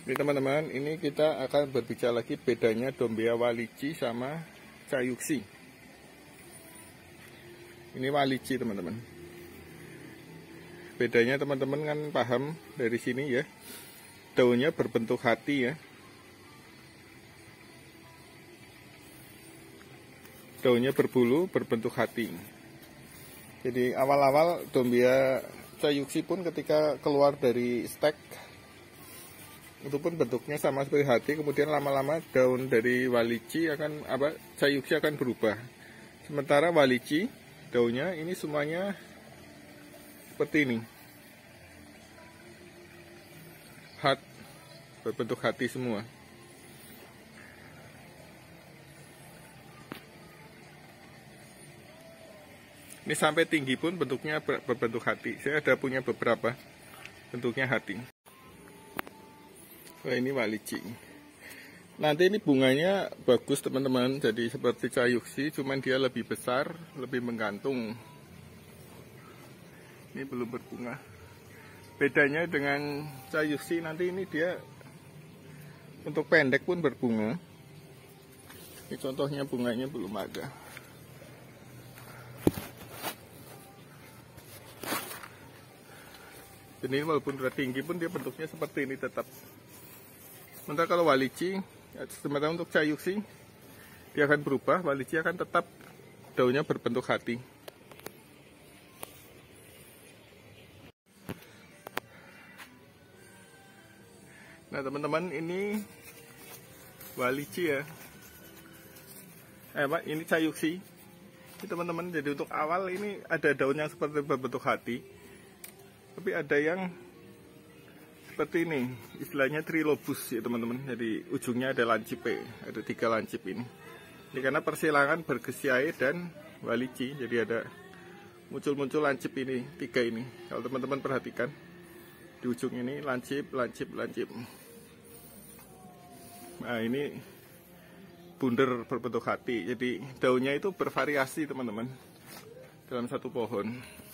Ini teman-teman, ini kita akan berbicara lagi bedanya Dombia Waliji sama Cayuxi. Ini Waliji teman-teman. Bedanya teman-teman kan paham dari sini ya. Daunnya berbentuk hati ya. Daunnya berbulu berbentuk hati. Jadi awal-awal Dombia Cayuxi pun ketika keluar dari stek itu pun bentuknya sama seperti hati, kemudian lama-lama daun dari Waliji Cayuxi akan berubah. Sementara Waliji daunnya ini semuanya seperti ini, berbentuk hati semua. Ini sampai tinggi pun bentuknya berbentuk hati. Saya ada punya beberapa bentuknya hati. Wah, ini Waliji. Nanti ini bunganya bagus teman-teman. Jadi seperti Cayuxi, cuman dia lebih besar, lebih menggantung. Ini belum berbunga. Bedanya dengan Cayuxi, nanti ini dia untuk pendek pun berbunga. Ini contohnya bunganya belum ada. Ini walaupun sudah tinggi pun dia bentuknya seperti ini tetap. Sementara kalau Waliji, sementara untuk Cayuxi, dia akan berubah. Waliji akan tetap daunnya berbentuk hati. Nah teman-teman, ini Waliji ya. Ini Cayuxi. Ini teman-teman, jadi untuk awal ini ada daun yang seperti berbentuk hati. Tapi ada yang seperti ini, istilahnya trilobus ya teman-teman. Jadi ujungnya ada lancip, ada 3 lancip ini. Ini karena persilangan Berghesiae dan Waliji, jadi ada muncul-muncul lancip ini, 3 ini. Kalau teman-teman perhatikan di ujung ini lancip. Nah ini bunder berbentuk hati. Jadi daunnya itu bervariasi teman-teman dalam satu pohon.